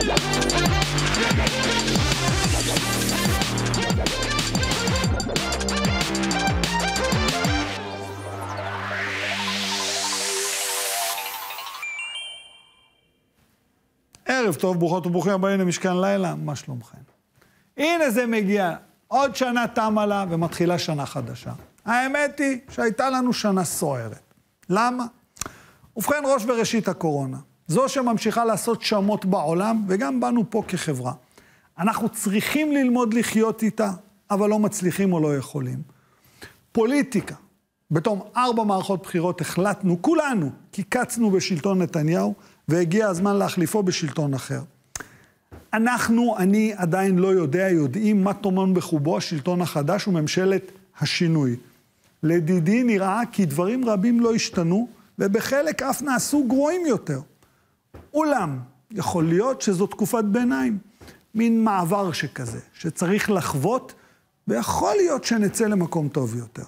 ערב טוב, ברוכות וברוכים הבאים למשכן לילה, מה שלומכם? הנה זה מגיע, עוד שנה תמה לה ומתחילה שנה חדשה. האמת היא שהייתה לנו שנה סוערת. למה? ובכן, ראש וראשית הקורונה. זו שממשיכה לעשות שמות בעולם וגם בנו פה כחברה. אנחנו צריכים ללמוד לחיות איתה, אבל לא מצליחים או לא יכולים. פוליטיקה. בתום 4 מערכות בחירות החלטנו, כולנו, כי קצנו בשלטון נתניהו, והגיע הזמן להחליפו בשלטון אחר. אני עדיין לא יודעים מה טומן בחובו השלטון החדש וממשלת השינוי. לדידי נראה כי דברים רבים לא השתנו, ובחלק אף נעשו גרועים יותר. אולם, יכול להיות שזו תקופת ביניים, מין מעבר שכזה, שצריך לחוות, ויכול להיות שנצא למקום טוב יותר.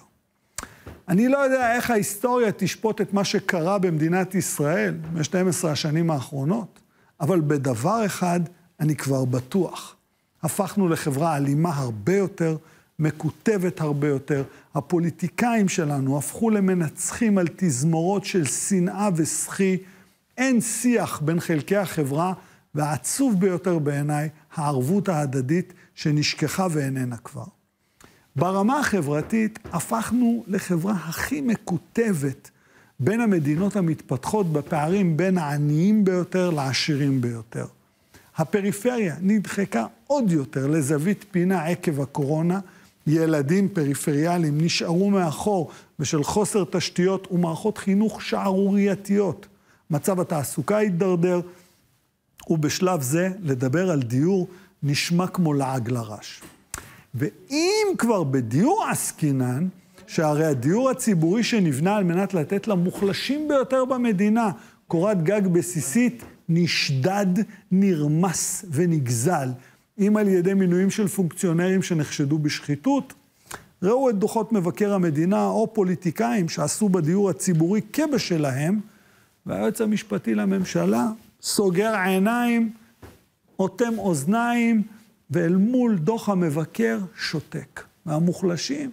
אני לא יודע איך ההיסטוריה תשפוט את מה שקרה במדינת ישראל ב-12 השנים האחרונות, אבל בדבר אחד אני כבר בטוח. הפכנו לחברה אלימה הרבה יותר, מקוטבת הרבה יותר. הפוליטיקאים שלנו הפכו למנצחים על תזמורות של שנאה ושחי. אין שיח בין חלקי החברה, והעצוב ביותר בעיניי, הערבות ההדדית שנשכחה ואיננה כבר. ברמה החברתית הפכנו לחברה הכי מקוטבת בין המדינות המתפתחות בפערים בין העניים ביותר לעשירים ביותר. הפריפריה נדחקה עוד יותר לזווית פינה עקב הקורונה, ילדים פריפריאליים נשארו מאחור בשל חוסר תשתיות ומערכות חינוך שערורייתיות. מצב התעסוקה התדרדר, ובשלב זה לדבר על דיור נשמע כמו לעג לרש. ואם כבר בדיור עסקינן, שהרי הדיור הציבורי שנבנה על מנת לתת למוחלשים ביותר במדינה, קורת גג בסיסית, נשדד, נרמס ונגזל, אם על ידי מינויים של פונקציונרים שנחשדו בשחיתות. ראו את דוחות מבקר המדינה או פוליטיקאים שעשו בדיור הציבורי כבשלהם, והיועץ המשפטי לממשלה סוגר עיניים, אוטם אוזניים, ואל מול דוח המבקר שותק. מהמוחלשים,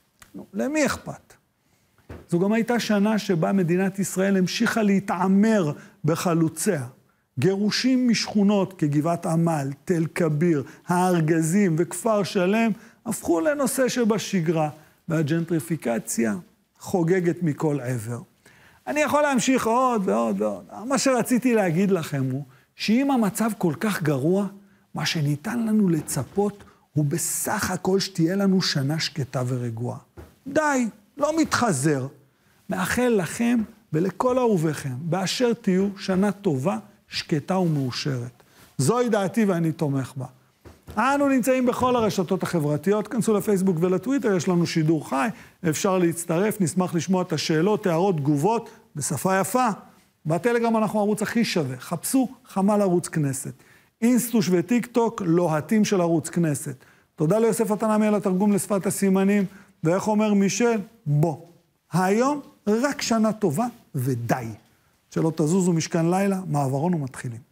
למי אכפת? זו גם הייתה שנה שבה מדינת ישראל המשיכה להתעמר בחלוציה. גירושים משכונות כגבעת עמל, תל כביר, הארגזים וכפר שלם הפכו לנושא שבשגרה, והג'נטריפיקציה חוגגת מכל עבר. אני יכול להמשיך עוד ועוד ועוד. מה שרציתי להגיד לכם הוא, שאם המצב כל כך גרוע, מה שניתן לנו לצפות הוא בסך הכל שתהיה לנו שנה שקטה ורגועה. די, לא מתחזר. מאחל לכם ולכל אהוביכם, באשר תהיו, שנה טובה, שקטה ומאושרת. זוהי דעתי ואני תומך בה. אנו נמצאים בכל הרשתות החברתיות, כנסו לפייסבוק ולטוויטר, יש לנו שידור חי, אפשר להצטרף, נשמח לשמוע את השאלות, הערות, תגובות, בשפה יפה. בטלגרם אנחנו הערוץ הכי שווה, חפשו חמ"ל ערוץ כנסת. אינסטוש וטיק טוק, לוהטים של ערוץ כנסת. תודה ליוסף התנעמי על התרגום לשפת הסימנים, ואיך אומר מישל? בוא. היום רק שנה טובה ודי. שלא תזוזו משכן לילה, מעברון ומתחילים.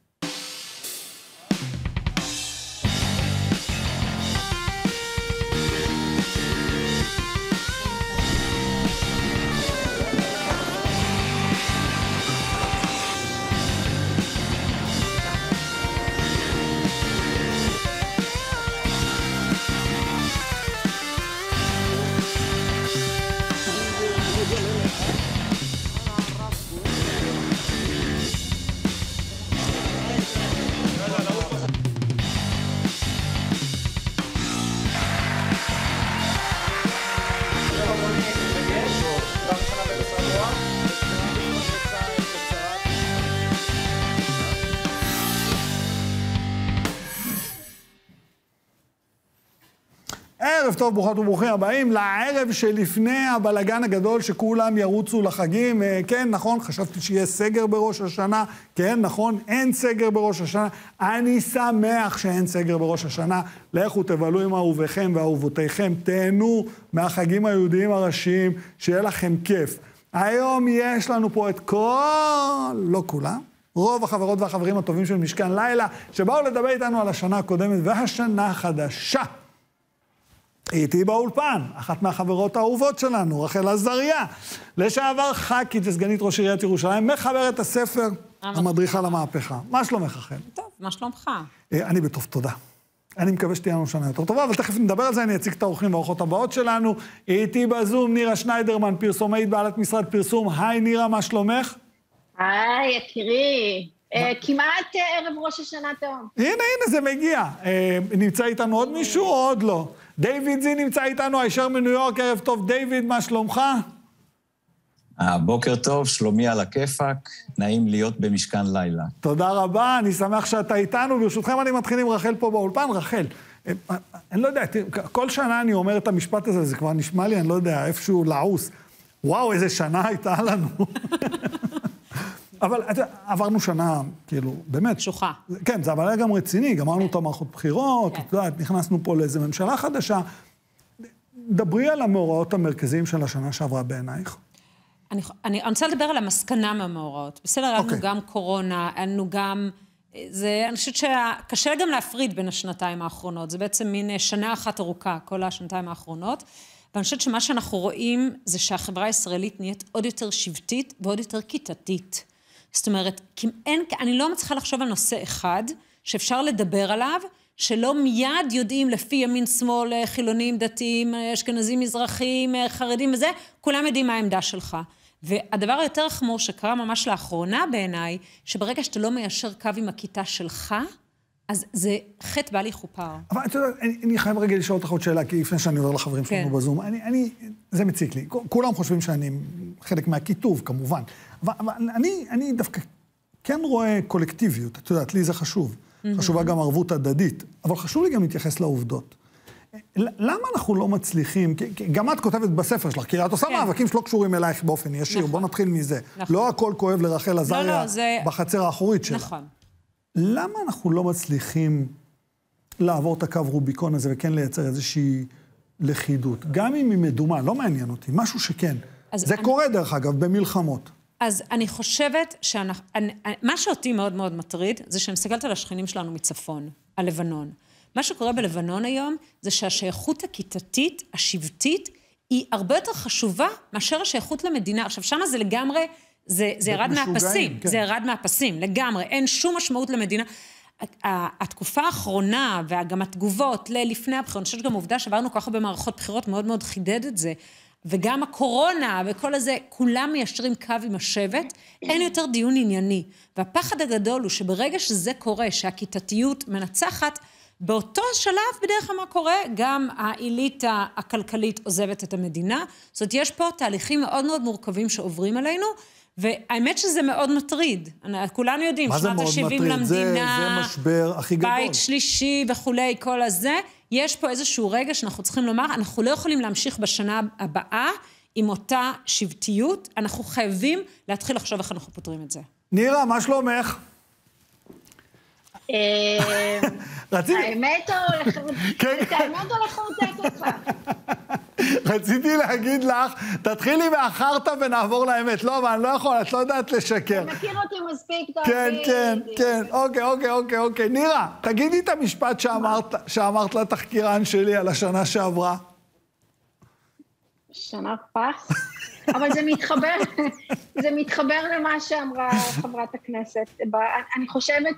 ערב טוב, ברוכות וברוכים הבאים לערב שלפני הבלגן הגדול שכולם ירוצו לחגים. כן, נכון, חשבתי שיהיה סגר בראש השנה. כן, נכון, אין סגר בראש השנה. אני שמח שאין סגר בראש השנה. לכו תבלו עם אהוביכם ואהובותיכם. תהנו מהחגים היהודיים הראשיים, שיהיה לכם כיף. היום יש לנו פה את כל, לא כולם, רוב החברות והחברים הטובים של משכן לילה, שבאו לדבר איתנו על השנה הקודמת והשנה החדשה. איתי באולפן, אחת מהחברות האהובות שלנו, רחל עזריה, לשעבר ח"כית וסגנית ראש עיריית ירושלים, מחברת הספר המדריכה למהפכה. מה שלומך, רחל? טוב, מה שלומך? אני בטוב, תודה. אני מקווה שתהיה לנו שנה יותר טובה, אבל תכף נדבר על זה, אני אציג את האורחים והאורחות הבאות שלנו. איתי בזום, נירה שניידרמן, פרסומאית בעלת משרד פרסום. היי נירה, מה שלומך? היי, יקירי. כמעט ערב ראש השנה טוב. הנה, זה מגיע. נמצא איתנו עוד מישהו או עוד לא? דיוויד זי נמצא איתנו, הישר מניו יורק, ערב טוב. דיוויד, מה שלומך? בוקר טוב, שלומי על הכיפק, נעים להיות במשכן לילה. תודה רבה, אני שמח שאתה איתנו. ברשותכם אני מתחיל עם רחל פה באולפן. רחל, אני לא יודע, כל שנה אני אומר את המשפט הזה, זה כבר נשמע לי, אני לא יודע, איפשהו לעוס. וואו, איזה שנה הייתה לנו. אבל עברנו שנה, כאילו, באמת. שוחה. כן, זה אבל היה גם רציני, גמרנו את המערכות בחירות, את יודעת, נכנסנו פה לאיזו ממשלה חדשה. דברי על המאורעות המרכזיים של השנה שעברה בעינייך. אני רוצה לדבר על המסקנה מהמאורעות. בסדר, היה לנו גם קורונה, היה לנו גם... אני חושבת שקשה גם להפריד בין השנתיים האחרונות. זה בעצם מין שנה אחת ארוכה, כל השנתיים האחרונות. ואני חושבת שמה שאנחנו רואים זה שהחברה הישראלית נהיית עוד יותר שבטית ועוד יותר כיתתית. זאת אומרת, אני לא מצליחה לחשוב על נושא אחד שאפשר לדבר עליו, שלא מיד יודעים לפי ימין שמאל, חילונים, דתיים, אשכנזים, מזרחים, חרדים וזה, כולם יודעים מה העמדה שלך. והדבר היותר חמור שקרה ממש לאחרונה בעיניי, שברגע שאתה לא מיישר קו עם הכיתה שלך, אז זה חטא בעלי חופר. אבל אתה יודע, אני חייב רגע לשאול אותך עוד שאלה, כי לפני שאני עובר לחברים שלנו בזום, זה מציק לי. כולם חושבים שאני חלק מהכיתוב, כמובן. אבל אני דווקא כן רואה קולקטיביות, אתה יודעת, לי זה חשוב. חשובה גם ערבות הדדית, אבל חשוב לי גם להתייחס לעובדות. למה אנחנו לא מצליחים, גם את כותבת בספר שלך, כי את עושה מאבקים שלא קשורים אלייך באופן ישיר, בוא נתחיל מזה. לא הכל כואב לרחל עזריה בחצר האחורית שלה. נכון. למה אנחנו לא מצליחים לעבור את הקו רוביקון הזה וכן לייצר איזושהי לכידות? גם אם היא מדומה, לא מעניין אותי, משהו שכן. זה קורה דרך אגב במלחמות. אז אני חושבת מה שאותי מאוד מאוד מטריד, זה שאני מסתכלת על השכנים שלנו מצפון, על לבנון. מה שקורה בלבנון היום, זה שהשייכות הכיתתית, השבטית, היא הרבה יותר חשובה מאשר השייכות למדינה. עכשיו, שמה זה לגמרי, זה ירד מהפסים, זה ירד מהפסים, לגמרי, אין שום משמעות למדינה. התקופה האחרונה, וגם התגובות לפני הבחירות, אני חושבת גם עובדה שעברנו ככה במערכות בחירות, מאוד מאוד חידד את זה, וגם הקורונה וכל הזה, כולם מיישרים קו עם השבט, אין יותר דיון ענייני. והפחד הגדול הוא שברגע שזה קורה, שהכיתתיות מנצחת, באותו שלב בדרך כלל מה קורה, גם האליטה הכלכלית עוזבת את המדינה. זאת אומרת, יש פה תהליכים מאוד מאוד מורכבים שעוברים עלינו, והאמת שזה מאוד מטריד. כולנו יודעים, שנת ה-70 למדינה, זה משבר הכי גדול. בית שלישי וכולי, כל הזה. יש פה איזשהו רגע שאנחנו צריכים לומר, אנחנו לא יכולים להמשיך בשנה הבאה עם אותה שבטיות, אנחנו חייבים להתחיל לחשוב איך אנחנו פותרים את זה. נירה, מה שלומך? האמת או לחרטט אותך? רציתי להגיד לך, תתחילי מאחרת ונעבור לאמת. לא, אבל אני לא יכול, את לא יודעת לשקר. אתה מכיר אותי מספיק טוב. כן. אוקיי. נירה, תגידי את המשפט שאמרת לתחקירן שלי על השנה שעברה. שנה פח? אבל זה מתחבר למה שאמרה חברת הכנסת. אני חושבת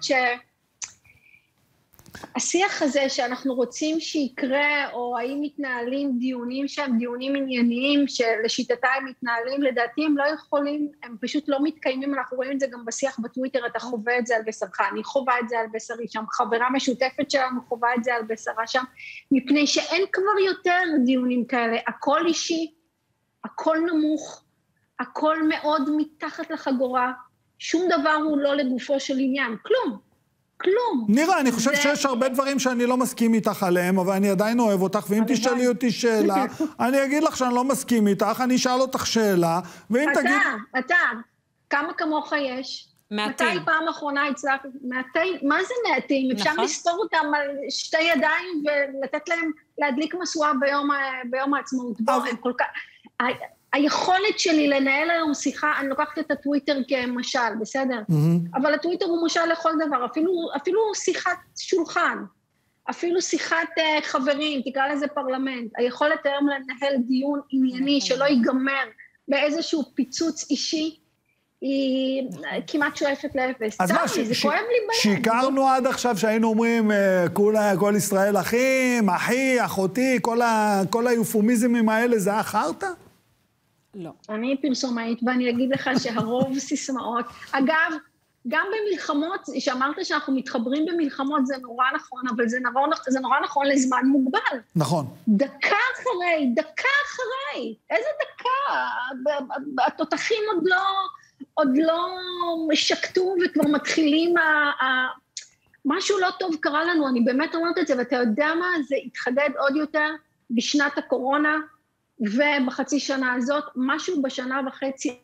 השיח הזה שאנחנו רוצים שיקרה, או האם מתנהלים דיונים שהם דיונים ענייניים, שלשיטתה הם מתנהלים, לדעתי הם לא יכולים, הם פשוט לא מתקיימים, אנחנו רואים את זה גם בשיח בטוויטר, אתה חווה את זה על בשרך, אני חווה את זה על בשרי שם, חברה משותפת שלנו חווה את זה על בשרה שם, מפני שאין כבר יותר דיונים כאלה, הכל אישי, הכל נמוך, הכל מאוד מתחת לחגורה, שום דבר הוא לא לגופו של עניין, כלום. נירה, אני חושב שיש הרבה דברים שאני לא מסכים איתך עליהם, אבל אני עדיין אוהב אותך, ואם תשאלי אותי שאלה, אני אגיד לך שאני לא מסכים איתך, אני אשאל אותך שאלה, ואם תגיד... אתה, כמה כמוך יש? מעטים. מתי פעם אחרונה הצלחת? מעטים? מה זה מעטים? אפשר לספור אותם על שתי ידיים, ולתת להם להדליק משואה ביום העצמאות. בואו, הם כל כך... היכולת שלי לנהל היום שיחה, אני לוקחת את הטוויטר כמשל, בסדר? אבל הטוויטר הוא משל לכל דבר, אפילו שיחת שולחן, אפילו שיחת חברים, תקרא לזה פרלמנט, היכולת היום לנהל דיון ענייני שלא ייגמר באיזשהו פיצוץ אישי, היא כמעט שואפת לאפס. אז מה, זה כואב לי ביד. שיקרנו עד עכשיו שהיינו אומרים, כל ישראל אחים, אחי, אחותי, כל היופומיזמים האלה, זה אחרת? לא. אני פרסומאית, ואני אגיד לך שהרוב סיסמאות, אגב, גם במלחמות, שאמרת שאנחנו מתחברים במלחמות, זה נורא נכון, אבל זה נורא נכון לזמן מוגבל. נכון. דקה אחרי, איזה דקה? התותחים עוד לא שקטו וכבר מתחילים, משהו לא טוב קרה לנו, אני באמת אומרת את זה, ואתה יודע מה? זה התחדד עוד יותר בשנת הקורונה, ובחצי שנה הזאת, משהו בשנה וחצי,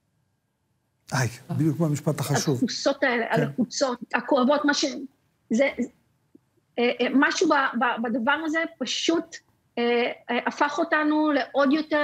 בדיוק במשפט החשוב. החוצות האלה, על החוצות, הכואבות, משהו בדבר הזה פשוט הפך אותנו לעוד יותר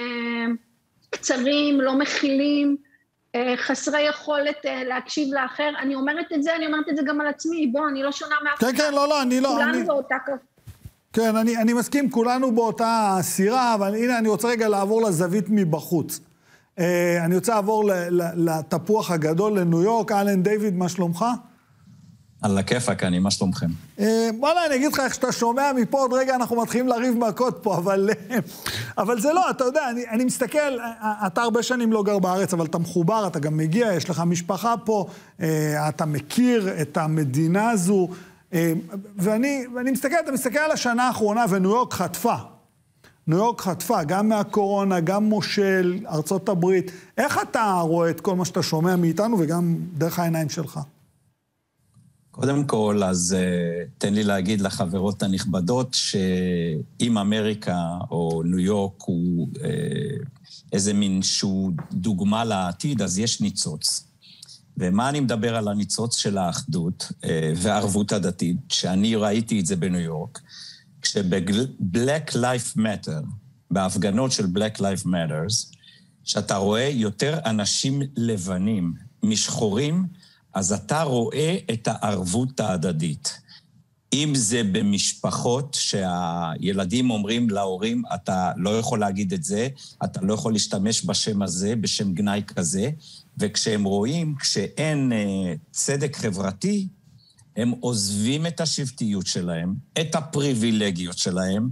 קצרים, לא מכילים, חסרי יכולת להקשיב לאחר. אני אומרת את זה גם על עצמי, בוא, אני לא שונה מאף אחד. כן, לא, אני לא. כולנו באותה כזאת. כן, אני מסכים, כולנו באותה סירה, אבל הנה אני רוצה רגע לעבור לזווית מבחוץ. אני רוצה לעבור לתפוח הגדול, לניו יורק. אלן דיוויד, מה שלומך? על הכיפק, מה שלומכם? וואלה, אני אגיד לך איך שאתה שומע מפה, עוד רגע אנחנו מתחילים לריב מכות פה, אבל זה לא, אתה יודע, אני מסתכל, אתה הרבה שנים לא גר בארץ, אבל אתה מחובר, אתה גם מגיע, יש לך משפחה פה, אתה מכיר את המדינה הזו, ואני מסתכל, אתה מסתכל על השנה האחרונה, וניו יורק חטפה. ניו יורק חטפה, גם מהקורונה, גם מושל, ארצות הברית. איך אתה רואה את כל מה שאתה שומע מאיתנו, וגם דרך העיניים שלך? קודם כל, אז תן לי להגיד לחברות הנכבדות, שאם אמריקה או ניו יורק הוא איזה מין שהוא דוגמה לעתיד, אז יש ניצוץ. ומה אני מדבר על הניצוץ של האחדות והערבות הדתית, שאני ראיתי את זה בניו יורק, כשב-Black Lives Matter, בהפגנות של Black Lives Matters, שאתה רואה יותר אנשים לבנים משחורים, אז אתה רואה את הערבות ההדדית. אם זה במשפחות שהילדים אומרים להורים, אתה לא יכול להגיד את זה, אתה לא יכול להשתמש בשם הזה, בשם גנאי כזה, וכשהם רואים, כשאין צדק חברתי, הם עוזבים את השבטיות שלהם, את הפריבילגיות שלהם,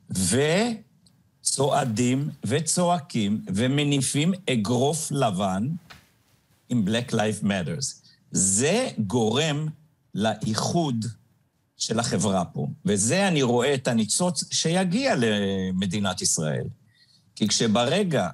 וצועדים וצועקים ומניפים אגרוף לבן עם Black Lives Matters. זה גורם לאיחוד של החברה פה, וזה אני רואה את הניצוץ שיגיע למדינת ישראל. כי כשברגע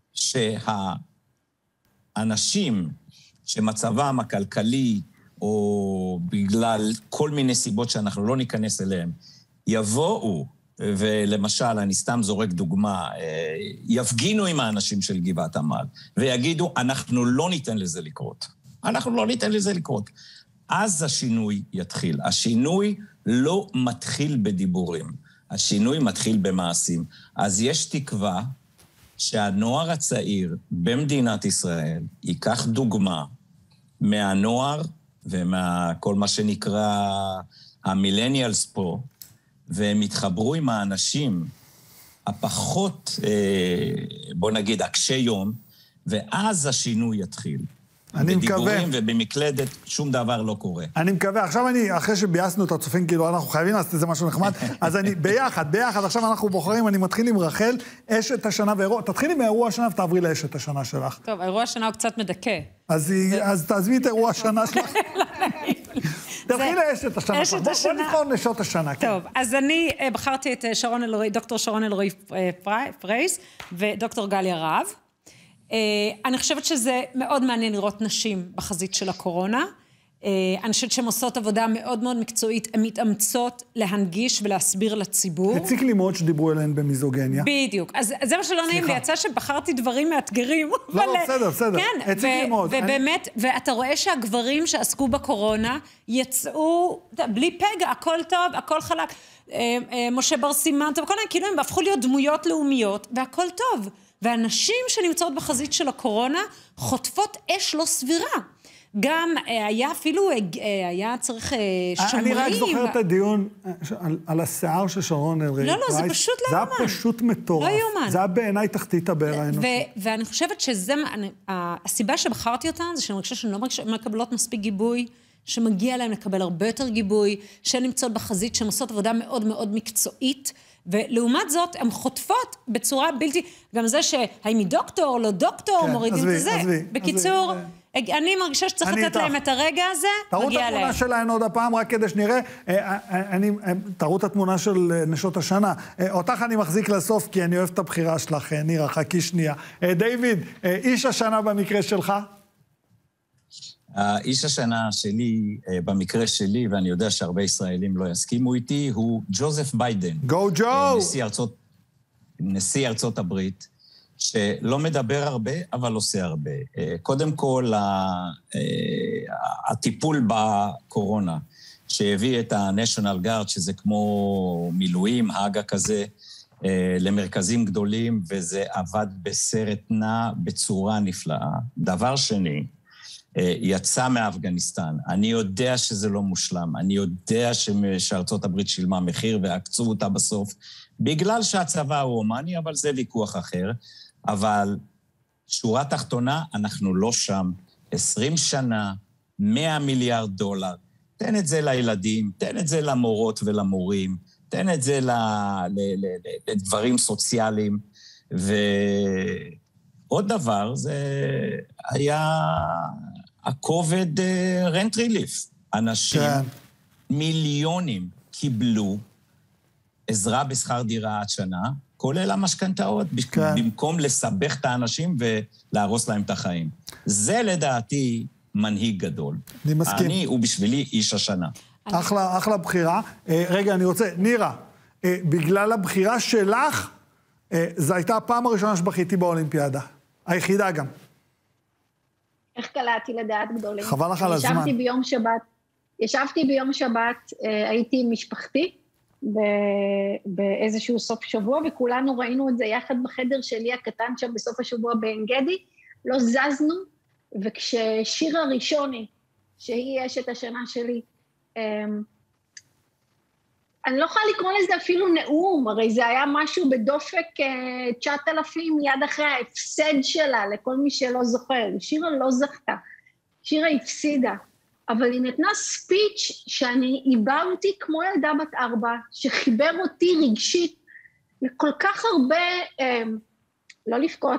שהאנשים שמצבם הכלכלי, או בגלל כל מיני סיבות שאנחנו לא ניכנס אליהם, יבואו, ולמשל, אני סתם זורק דוגמה, יפגינו עם האנשים של גבעת עמל, ויגידו, אנחנו לא ניתן לזה לקרות. אנחנו לא ניתן לזה לקרות. אז השינוי יתחיל. השינוי לא מתחיל בדיבורים. השינוי מתחיל במעשים. אז יש תקווה שהנוער הצעיר במדינת ישראל ייקח דוגמה מהנוער ומכל מה שנקרא המילניאלס פה, והם יתחברו עם האנשים הפחות, בוא נגיד, הקשי יום, ואז השינוי יתחיל. אני מקווה. בדיבורים ובמקלדת שום דבר לא קורה. אני מקווה. עכשיו אחרי שביאסנו את הצופים, כאילו אנחנו חייבים לעשות איזה משהו נחמד, אז אני ביחד, עכשיו אנחנו בוחרים, אני מתחיל עם רחל, אשת השנה ואירוע, תתחילי מאירוע השנה ותעברי לאשת השנה שלך. טוב, אירוע השנה הוא קצת מדכא. אז תעזבי את אירוע השנה שלך. תתחילי לאשת השנה. בוא נבחר נשות השנה. טוב, אז אני בחרתי את דוקטור שרון אלרועי פרייס ודוקטור גליה רהב. אני חושבת שזה מאוד מעניין לראות נשים בחזית של הקורונה. אני חושבת שהן עושות עבודה מאוד מאוד מקצועית, הן מתאמצות להנגיש ולהסביר לציבור. הציק לי מאוד שדיברו אליהן במיזוגניה. בדיוק. אז זה מה שלא נעים לי, יצא שבחרתי דברים מאתגרים. לא, בסדר. כן, הציק לי מאוד. ובאמת, ואתה רואה שהגברים שעסקו בקורונה יצאו בלי פגע, הכל טוב, הכל חלק. משה בר סימן, כאילו הם הפכו להיות דמויות לאומיות, והכל טוב. והנשים שנמצאות בחזית של הקורונה חוטפות אש לא סבירה. גם היה אפילו, היה צריך שומרים. אני רק זוכר את הדיון על השיער של שרון אלרעי פרייס. לא, זה פשוט לא יאומן. זה היה פשוט מטורף. לא יאומן. זה היה בעיניי תחתית הבאר האנושית. ואני חושבת שזה, הסיבה שבחרתי אותה, זה שאני חושבת שהן לא מקבלות מספיק גיבוי, שמגיע להם לקבל הרבה יותר גיבוי, שהן נמצאות בחזית, שהן עושות עבודה מאוד מאוד מקצועית, ולעומת זאת, הן חוטפות בצורה בלתי, גם זה שהאם היא דוקטור, לא דוקטור, מורידים את זה. בקיצור, אני מרגישה שצריך לתת להם את הרגע הזה, תראו את התמונה שלהן עוד הפעם, רק כדי שנראה. תראו את התמונה של נשות השנה. אותך אני מחזיק לסוף, כי אני אוהב את הבחירה שלך, נירה, חכי שנייה. דיוויד, איש השנה במקרה שלך? איש השנה שלי, במקרה שלי, ואני יודע שהרבה ישראלים לא יסכימו איתי, הוא ג'וזף ביידן. גו ג'ו! נשיא ארצות הברית, שלא מדבר הרבה, אבל עושה הרבה. קודם כל, הטיפול בקורונה, שהביא את ה-National Guard, שזה כמו מילואים, האגה כזה, למרכזים גדולים, וזה עבד בסרט נע בצורה נפלאה. דבר שני, יצא מאפגניסטן. אני יודע שזה לא מושלם, אני יודע שארצות הברית שילמה מחיר ועקצו אותה בסוף, בגלל שהצבא הוא הומני, אבל זה ויכוח אחר. אבל שורה תחתונה, אנחנו לא שם. 20 שנה, 100 מיליארד דולר. תן את זה לילדים, תן את זה למורות ולמורים, תן את זה לדברים סוציאליים. ועוד דבר, זה היה הקובד רנט ריליף. אנשים, מיליונים קיבלו עזרה בשכר דירה עד שנה, כולל המשכנתאות, במקום לסבך את האנשים ולהרוס להם את החיים. זה לדעתי מנהיג גדול. אני מסכים. אני הוא בשבילי איש השנה. אחלה בחירה. רגע, אני רוצה, נירה, בגלל הבחירה שלך, זו הייתה הפעם הראשונה שבכיתי באולימפיאדה. היחידה גם. איך קלעתי לדעת גדולים? חבל לך על הזמן. ישבתי ביום שבת, הייתי עם משפחתי, באיזשהו סוף שבוע, וכולנו ראינו את זה יחד בחדר שלי הקטן שם בסוף השבוע בעין גדי, לא זזנו, וכששיר הראשוני, שהיא אשת השנה שלי, אני לא יכולה לקרוא לזה אפילו נאום, הרי זה היה משהו בדופק 9,000 יד אחרי ההפסד שלה, לכל מי שלא זוכר. שירה לא זכתה, שירה הפסידה, אבל היא נתנה ספיץ' שאני איבדתי כמו ילדה בת 4, שחיבר אותי רגשית לכל כך הרבה, לא לבכות,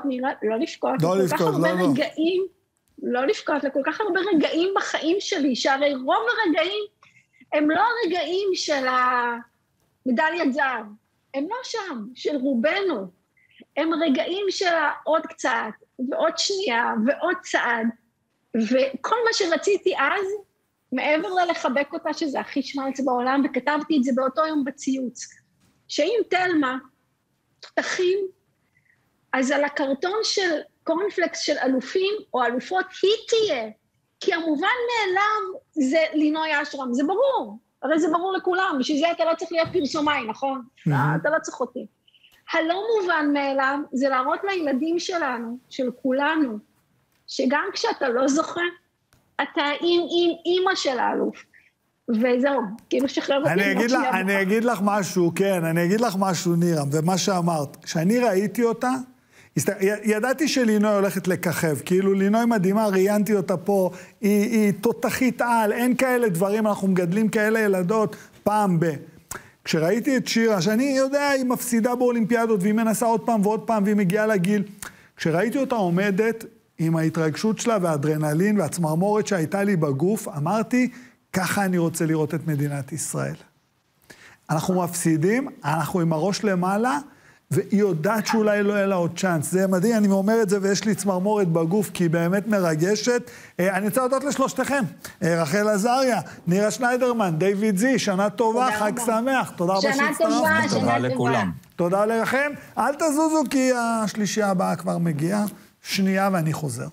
לכל כך הרבה רגעים בחיים שלי, שהרי רוב הרגעים הם לא הרגעים של המדליית זהב, הם לא שם, של רובנו, הם רגעים של עוד קצת, ועוד שנייה, ועוד צעד, וכל מה שרציתי אז, מעבר ללחבק אותה, שזה הכי שמלץ בעולם, וכתבתי את זה באותו יום בציוץ, שאם תלמה תחים, אז על הקרטון של קורנפלקס של אלופים או אלופות היא תהיה, כי המובן מאליו זה לינוי אשרם, זה ברור, הרי זה ברור לכולם, בשביל זה אתה לא צריך להיות פרסומאי, נכון? אתה לא צריך אותי. הלא מובן מאליו זה להראות לילדים שלנו, של כולנו, שגם כשאתה לא זוכה, אתה עם אימא של האלוף. וזהו, כאילו שחרר אותי. אני אגיד לך משהו, כן, אני אגיד לך משהו, נירה, ומה שאמרת, כשאני ראיתי אותה, ידעתי שלינוי הולכת לככב, כאילו לינוי מדהימה, ראיינתי אותה פה, היא תותחית על, אין כאלה דברים, אנחנו מגדלים כאלה ילדות פעם ב. כשראיתי את שירה, שאני יודע, היא מפסידה באולימפיאדות, והיא מנסה עוד פעם ועוד פעם, והיא מגיעה לגיל, כשראיתי אותה עומדת עם ההתרגשות שלה והאדרנלין והצמרמורת שהייתה לי בגוף, אמרתי, ככה אני רוצה לראות את מדינת ישראל. אנחנו מפסידים, אנחנו עם הראש למעלה, והיא יודעת שאולי לא יהיה לה עוד צ'אנס. זה מדהים, אני אומר את זה ויש לי צמרמורת בגוף, כי היא באמת מרגשת. אני רוצה להודות לשלושתכם. רחל עזריה, נירה שניידרמן, דיוויד זי, שנה טובה, חג שמח. תודה רבה שהצטרפתם. תודה לכולם. תודה לכם. אל תזוזו, כי השלישייה הבאה כבר מגיעה. שנייה ואני חוזר.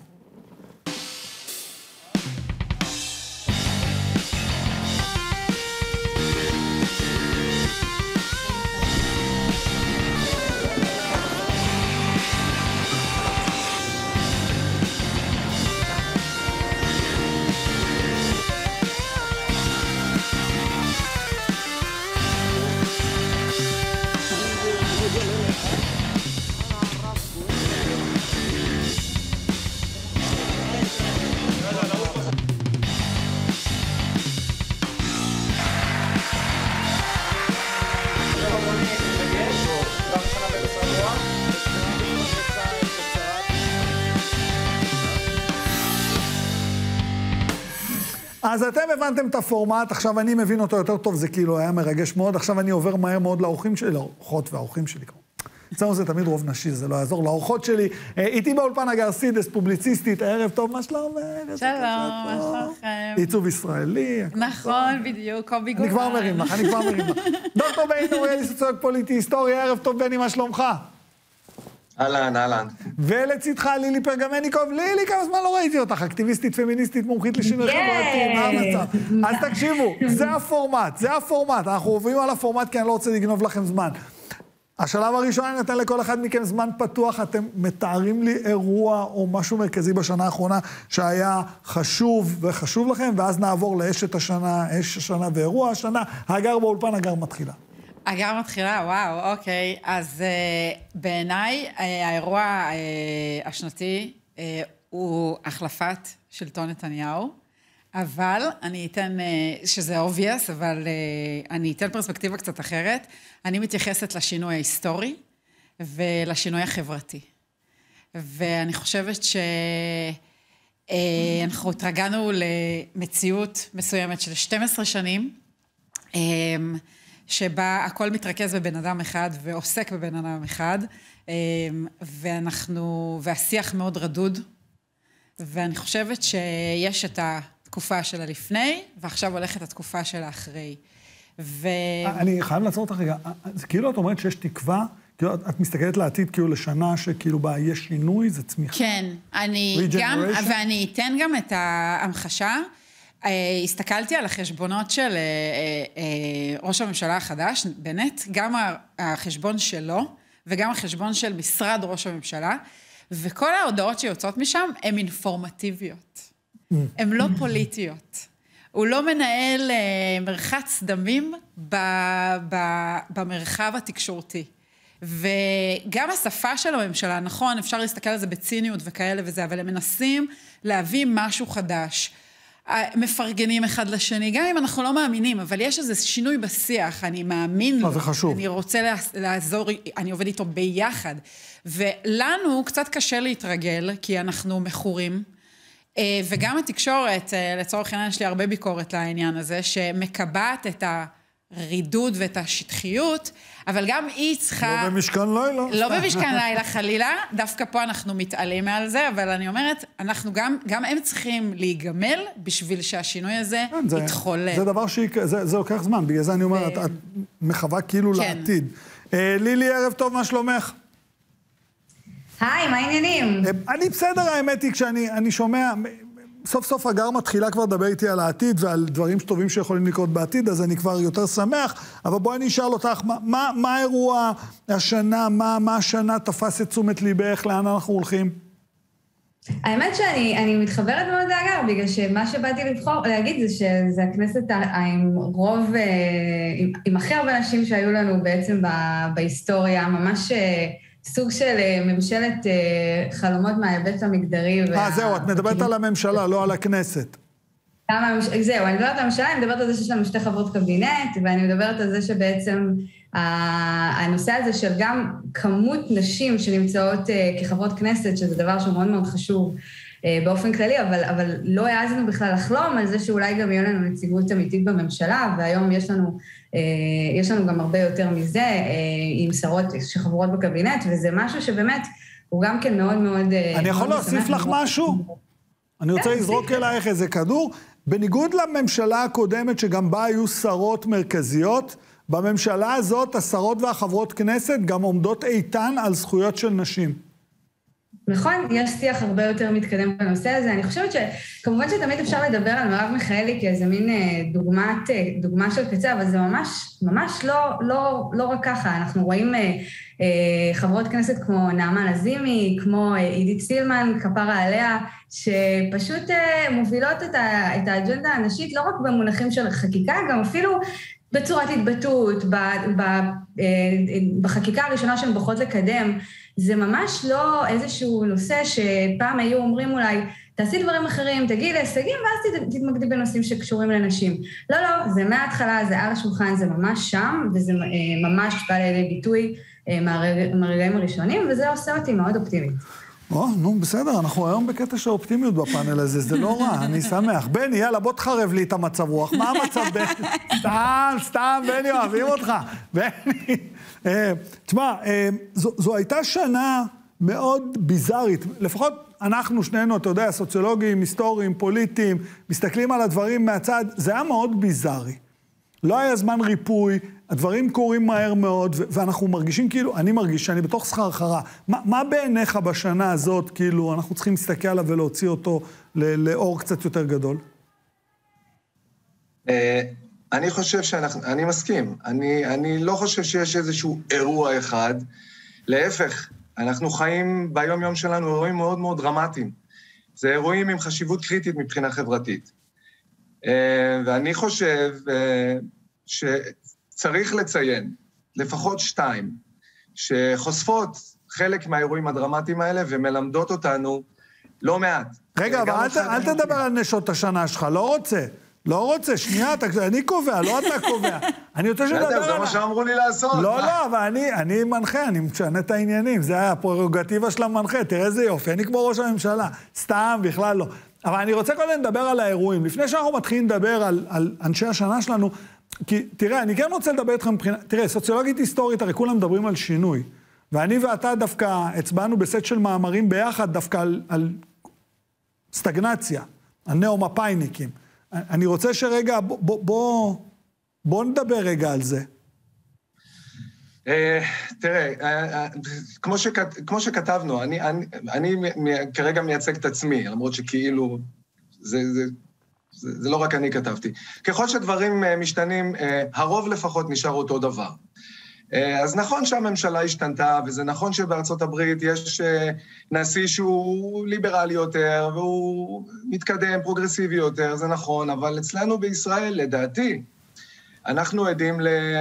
אז אתם הבנתם את הפורמט, עכשיו אני מבין אותו יותר טוב, זה כאילו היה מרגש מאוד, עכשיו אני עובר מהר מאוד לאורחים שלי, לאורחות והאורחים שלי. אצלנו זה תמיד רוב נשי, זה לא יעזור. לאורחות שלי, איתי באולפן הגר סידס, פובליציסטית, ערב טוב, מה שלום? שלום, מה שלומכם? עיצוב ישראלי. נכון, בדיוק, קובי גולן. אני כבר מרים לך. דוקטור בני נוריאלי, סוציולוג פוליטי, היסטוריה, ערב טוב בני, מה שלומך? אהלן. ולצדך לילי פרגמניקוב, לילי, כמה זמן לא ראיתי אותך, אקטיביסטית, פמיניסטית, מומחית לשינוי חברתי, מה המצב? אז תקשיבו, זה הפורמט, אנחנו עוברים על הפורמט כי אני לא רוצה לגנוב לכם זמן. השלב הראשון אני נתן לכל אחד מכם זמן פתוח, אתם מתארים לי אירוע או משהו מרכזי בשנה האחרונה שהיה חשוב וחשוב לכם, ואז נעבור לאשת השנה, אש השנה ואירוע השנה. הגר באולפן, הגר מתחילה. הגר מתחילה, וואו, אוקיי. אז בעיניי האירוע השנתי הוא החלפת שלטון נתניהו, אבל אני אתן, שזה obvious, אבל אני אתן פרספקטיבה קצת אחרת. אני מתייחסת לשינוי ההיסטורי ולשינוי החברתי. ואני חושבת שאנחנו התרגלנו למציאות מסוימת של 12 שנים, שבה הכל מתרכז בבן אדם אחד ועוסק בבן אדם אחד, והשיח מאוד רדוד, ואני חושבת שיש את התקופה של הלפני, ועכשיו הולכת התקופה של האחרי. אני חייב לעצור אותך רגע, כאילו את אומרת שיש תקווה, כאילו את מסתכלת לעתיד כאילו לשנה שכאילו בה יש שינוי, זה צמיחה. כן, ואני אתן גם את ההמחשה, הסתכלתי על החשבונות של ראש הממשלה החדש, בנט, גם החשבון שלו, וגם החשבון של משרד ראש הממשלה, וכל ההודעות שיוצאות משם הן אינפורמטיביות. הן לא פוליטיות. הוא לא מנהל מרחץ דמים במרחב התקשורתי. וגם השפה של הממשלה, נכון, אפשר להסתכל על זה בציניות וכאלה וזה, אבל הם מנסים להביא משהו חדש. מפרגנים אחד לשני, גם אם אנחנו לא מאמינים, אבל יש איזה שינוי בשיח, אני מאמין לו. זה חשוב. אני רוצה לעזור, אני עובד איתו ביחד. ולנו קצת קשה להתרגל, כי אנחנו מכורים, וגם התקשורת, לצורך העניין יש לי הרבה ביקורת לעניין הזה, שמקבעת את הרידוד ואת השטחיות, אבל גם היא צריכה... לא במשכן לילה. לא במשכן לילה חלילה, דווקא פה אנחנו מתעלים מעל זה, אבל אני אומרת, אנחנו גם הם צריכים להיגמל בשביל שהשינוי הזה יתחולל. זה דבר זה לוקח זמן, בגלל זה אני אומר, את מחווה כאילו לעתיד. לילי, ערב טוב, מה שלומך? היי, מה העניינים? אני בסדר, האמת היא, כשאני שומע, סוף סוף הגר מתחילה כבר לדבר איתי על העתיד ועל דברים טובים שיכולים לקרות בעתיד, אז אני כבר יותר שמח, אבל בואי אני אשאל אותך, מה האירוע השנה, מה השנה תפס את תשומת ליבך, לאן אנחנו הולכים? האמת שאני מתחברת מאוד לאגר, בגלל שמה שבאתי להגיד זה שזה הכנסת עם רוב, עם הכי הרבה אנשים שהיו לנו בעצם בהיסטוריה, ממש... סוג של ממשלת חלומות מההיבט המגדרי. זהו, את מדברת על הממשלה, לא על הכנסת. זהו, אני מדברת על הממשלה, אני מדברת על זה שיש לנו 2 חברות קבינט, ואני מדברת על זה שבעצם הנושא הזה של גם כמות נשים שנמצאות כחברות כנסת, שזה דבר שהוא מאוד מאוד חשוב באופן כללי, אבל לא העזנו בכלל לחלום על זה שאולי גם יהיה לנו נציגות אמיתית בממשלה, והיום יש לנו גם הרבה יותר מזה, עם שרות שחברות בקבינט, וזה משהו שבאמת הוא גם כן מאוד מאוד... אני יכול להוסיף לך משהו? אני רוצה לזרוק אלייך איזה כדור. בניגוד לממשלה הקודמת, שגם בה היו שרות מרכזיות, בממשלה הזאת השרות והחברות כנסת גם עומדות איתן על זכויות של נשים. נכון, יש שיח הרבה יותר מתקדם בנושא הזה. אני חושבת שכמובן שתמיד אפשר לדבר על מרב מיכאלי כאיזה מין דוגמה של קצה, אבל זה ממש לא רק ככה. אנחנו רואים חברות כנסת כמו נעמה לזימי, כמו עידית סילמן, כפרה עליה, שפשוט מובילות את האג'נדה הנשית, לא רק במונחים של חקיקה, גם אפילו בצורת התבטאות, בחקיקה הראשונה שהן בוחרות לקדם. זה ממש לא איזשהו נושא שפעם היו אומרים אולי, תעשי דברים אחרים, תגיעי להישגים, ואז תתמקדי בנושאים שקשורים לנשים. לא, זה מההתחלה, זה על השולחן, זה ממש שם, וזה ממש בא לידי ביטוי מהרגעים הראשונים, וזה עושה אותי מאוד אופטימית. נו, בסדר, אנחנו היום בקטע של אופטימיות בפאנל הזה, זה לא רע, אני שמח. בני, יאללה, בוא תחרב לי את המצב רוח. מה המצב, בני? סתם, בני, אוהבים אותך. בני. תשמע, זו הייתה שנה מאוד ביזארית. לפחות אנחנו שנינו, אתה יודע, סוציולוגים, היסטוריים, פוליטיים, מסתכלים על הדברים מהצד, זה היה מאוד ביזארי. לא היה זמן ריפוי, הדברים קורים מהר מאוד, ואנחנו מרגישים כאילו, אני מרגיש שאני בתוך סחרחרה. מה בעיניך בשנה הזאת, כאילו, אנחנו צריכים להסתכל עליו ולהוציא אותו לאור קצת יותר גדול? אני חושב אני מסכים. אני לא חושב שיש איזשהו אירוע אחד. להפך, אנחנו חיים ביום יום שלנו אירועים מאוד מאוד דרמטיים. זה אירועים עם חשיבות קריטית מבחינה חברתית. ואני חושב שצריך לציין, לפחות 2, שחושפות חלק מהאירועים הדרמטיים האלה ומלמדות אותנו לא מעט. רגע, אבל אל תדבר על נשות השנה שלך, לא רוצה, שנייה, אני קובע, לא אתה קובע. אני רוצה שדבר עליו. זה מה שאמרו לי לעשות. לא, אבל אני מנחה, אני משנה את העניינים, זה היה הפררוגטיבה של המנחה, תראה איזה יופי, אני כמו ראש הממשלה, סתם, בכלל לא. אבל אני רוצה קודם לדבר על האירועים. לפני שאנחנו מתחילים לדבר על אנשי השנה שלנו, כי תראה, אני כן רוצה לדבר איתכם מבחינה, תראה, סוציולוגית היסטורית, הרי כולם מדברים על שינוי. ואני ואתה דווקא הצבענו בסט של מאמרים ביחד, דווקא על סטגנציה, על נאו-מפאיניקים. אני רוצה שרגע, בוא נדבר רגע על זה. תראה, כמו שכתבנו, אני כרגע מייצג את עצמי, למרות שכאילו, זה לא רק אני כתבתי. ככל שדברים משתנים, הרוב לפחות נשאר אותו דבר. אז נכון שהממשלה השתנתה, וזה נכון שבארצות הברית יש נשיא שהוא ליברלי יותר, והוא מתקדם, פרוגרסיבי יותר, זה נכון, אבל אצלנו בישראל, לדעתי, אנחנו עדים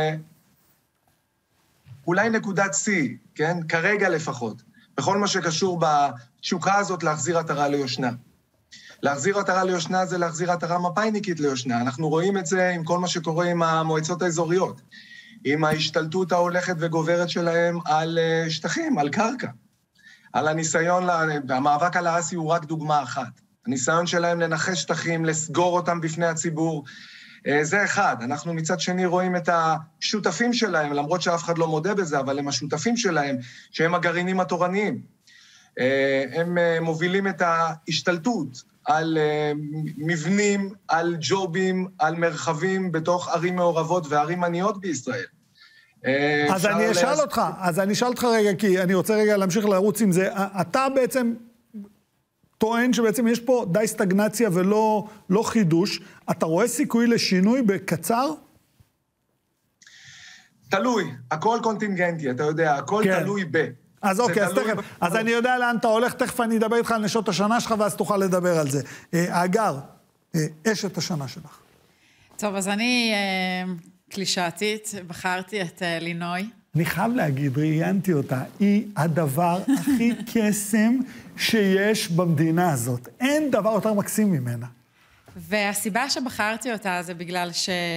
אולי נקודת C, כן? כרגע לפחות, בכל מה שקשור בתשוקה הזאת להחזיר עטרה ליושנה. להחזיר עטרה ליושנה זה להחזיר עטרה מפאיניקית ליושנה. אנחנו רואים את זה עם כל מה שקורה עם המועצות האזוריות, עם ההשתלטות ההולכת וגוברת שלהם על שטחים, על קרקע. על הניסיון, המאבק על האסי הוא רק דוגמה אחת. הניסיון שלהם לנחש שטחים, לסגור אותם בפני הציבור, זה אחד. אנחנו מצד שני רואים את השותפים שלהם, למרות שאף אחד לא מודה בזה, אבל הם השותפים שלהם, שהם הגרעינים התורניים. הם מובילים את ההשתלטות על מבנים, על ג'ובים, על מרחבים בתוך ערים מעורבות וערים עניות בישראל. אז אני אשאל אותך רגע, כי אני רוצה רגע להמשיך לרוץ עם זה. אתה בעצם טוען שבעצם יש פה די סטגנציה ולא חידוש. אתה רואה סיכוי לשינוי בקצר? תלוי, הכל קונטינגנטי, אתה יודע, הכל תלוי ב. אז אוקיי, אז אני יודע לאן אתה הולך, תכף אני אדבר איתך על נשות השנה שלך, ואז תוכל לדבר על זה. אגר, אשת השנה שלך. טוב, אז אני קלישאתית, בחרתי את לינוי. אני חייב להגיד, ראיינתי אותה, היא הדבר הכי קסם שיש במדינה הזאת. אין דבר יותר מקסים ממנה. והסיבה שבחרתי אותה זה בגלל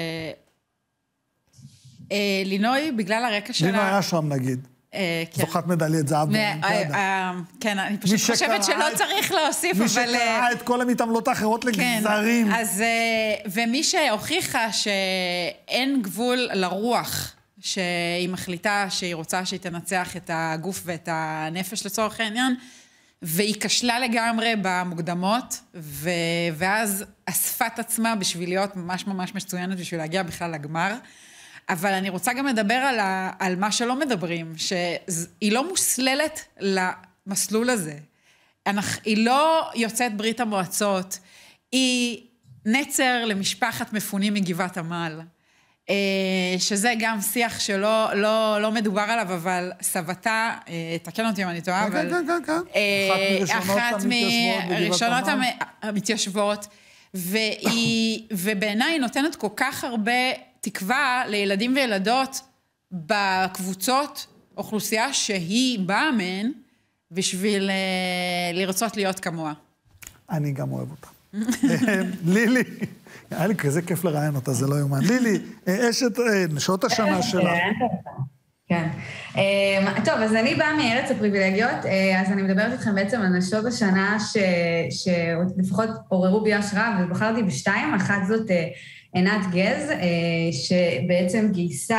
לינוי, בגלל הרקע שלה... לינוי אשרם נגיד. זוכת מדליית זהב. כן, אני פשוט חושבת שלא צריך להוסיף, אבל... מי שקראה את כל המתעמלות האחרות לגזרים. ומי שהוכיחה שאין גבול לרוח, שהיא מחליטה שהיא רוצה שהיא תנצח את הגוף ואת הנפש לצורך העניין, והיא כשלה לגמרי במוקדמות, ואז אספת עצמה בשביל להיות ממש ממש מצוינת, בשביל להגיע בכלל לגמר. אבל אני רוצה גם לדבר על מה שלא מדברים, שהיא לא מוסללת למסלול הזה. היא לא יוצאת ברית המועצות, היא נצר למשפחת מפונים מגבעת עמל, שזה גם שיח שלא מדובר עליו, אבל סבתה, תקן אותי אם אני טועה, אבל... אחת מראשונות המתיישבות, ובעיניי היא נותנת כל כך הרבה תקווה לילדים וילדות בקבוצות אוכלוסייה שהיא באה מהן, בשביל לרצות להיות כמוה. אני גם אוהב אותה. לילי, היה לי כזה כיף לראיין אותה, זה לא יומן. לילי, אשת נשות השנה שלה. כן. טוב, אז אני באה מארץ הפריבילגיות, אז אני מדברת איתכם בעצם על נשות השנה שלפחות עוררו בי השראה, ובחרתי בשתיים. אחת זאת עינת גז, שבעצם גייסה,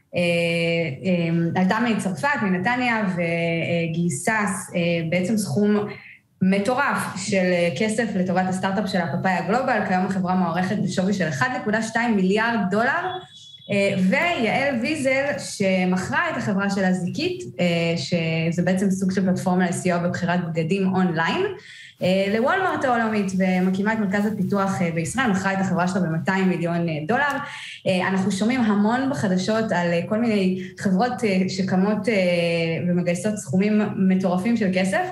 עלתה מצרפת, מנתניה, וגייסה בעצם סכום מטורף של כסף לטובת הסטארט-אפ של הפאפאיה גלובל, כיום החברה מוערכת בשווי של 1.2 מיליארד דולר, ויעל ויזל, שמכרה את החברה של הזיקית, שזה בעצם סוג של פלטפורמה לסיוע בבחירת בגדים אונליין, לוולמרט העולמית, ומקימה את מרכז הפיתוח בישראל, מכרה את החברה שלה ב$200 מיליון. אנחנו שומעים המון בחדשות על כל מיני חברות שקמות ומגייסות סכומים מטורפים של כסף,